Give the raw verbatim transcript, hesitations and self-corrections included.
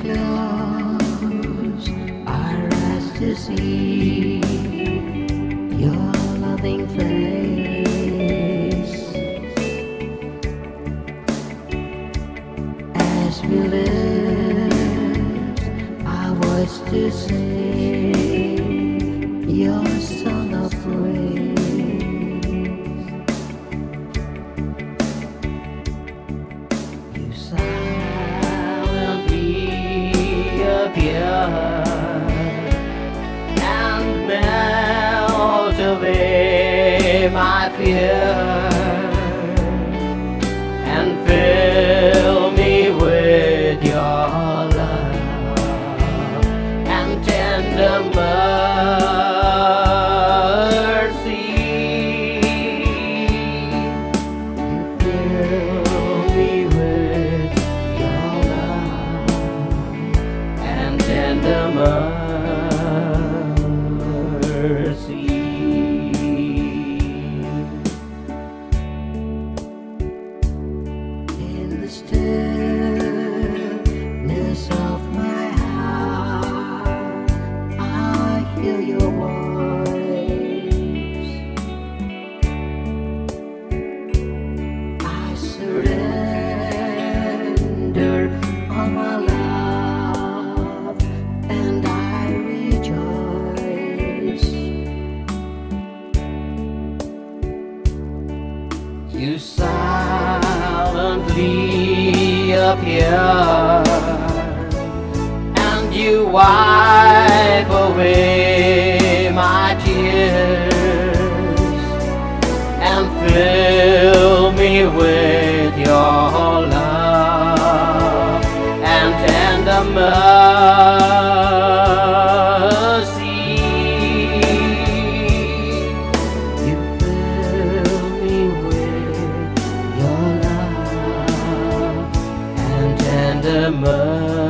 close our eyes to see your loving face as we lift our voice to sing your song of praise. You silently appear and melt away my fear and fill me with your love and tender mercy. You fill me with your love and tender mercy. In the stillness of my heart, I hear your voice. I surrender all my love and I rejoice. You silently appear and you wipe away my tears and fill me with your love and tender mercy. You fill me with your love and tender mercy.